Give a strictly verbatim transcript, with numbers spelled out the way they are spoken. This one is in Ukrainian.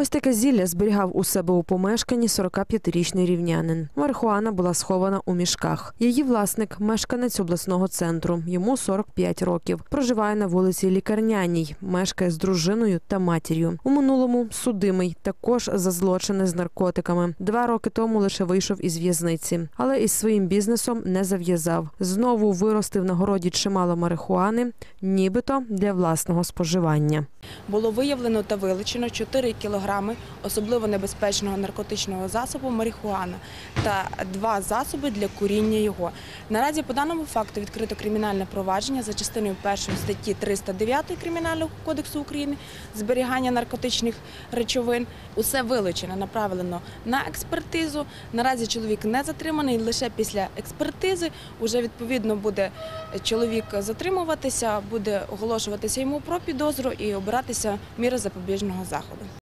Ось таке зілля зберігав у себе у помешканні сорокап'ятирічний рівнянин. Марихуана була схована у мішках. Її власник – мешканець обласного центру. Йому сорок п'ять років. Проживає на вулиці Лікарняній. Мешкає з дружиною та матір'ю. У минулому судимий, також за злочини з наркотиками. Два роки тому лише вийшов із в'язниці. Але із своїм бізнесом не зав'язав. Знову виростив на городі чимало марихуани, нібито для власного споживання. Було виявлено та вилучено чотири кілограми особливо небезпечного наркотичного засобу марихуана та два засоби для куріння його. Наразі по даному факту відкрито кримінальне провадження за частиною першої статті триста дев'ять Кримінального кодексу України «Зберігання наркотичних речовин». Усе вилучено, направлено на експертизу. Наразі чоловік не затриманий, лише після експертизи вже відповідно буде чоловік затримуватися, буде оголошуватися йому про підозру і обиратися міри запобіжного заходу.